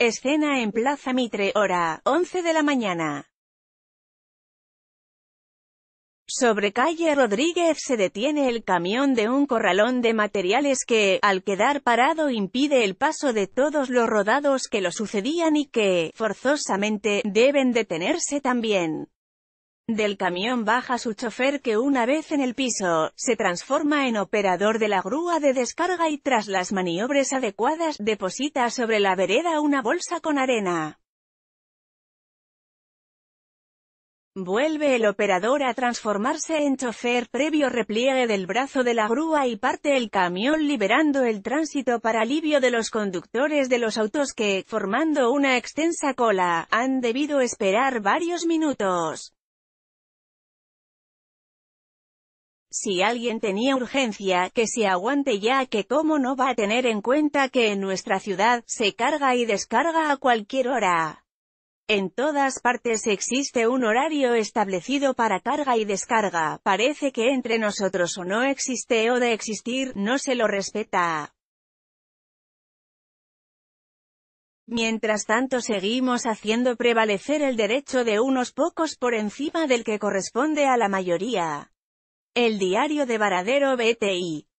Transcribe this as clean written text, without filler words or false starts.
Escena en Plaza Mitre, hora 11 de la mañana. Sobre calle Rodríguez se detiene el camión de un corralón de materiales que, al quedar parado, impide el paso de todos los rodados que lo sucedían y que, forzosamente, deben detenerse también. Del camión baja su chofer que, una vez en el piso, se transforma en operador de la grúa de descarga y, tras las maniobras adecuadas, deposita sobre la vereda una bolsa con arena. Vuelve el operador a transformarse en chofer previo repliegue del brazo de la grúa y parte el camión liberando el tránsito para alivio de los conductores de los autos que, formando una extensa cola, han debido esperar varios minutos. Si alguien tenía urgencia, que se aguante ya, que cómo no va a tener en cuenta que en nuestra ciudad, se carga y descarga a cualquier hora. En todas partes existe un horario establecido para carga y descarga, parece que entre nosotros o no existe o de existir, no se lo respeta. Mientras tanto seguimos haciendo prevalecer el derecho de unos pocos por encima del que corresponde a la mayoría. El Diario de Varadero, BTI.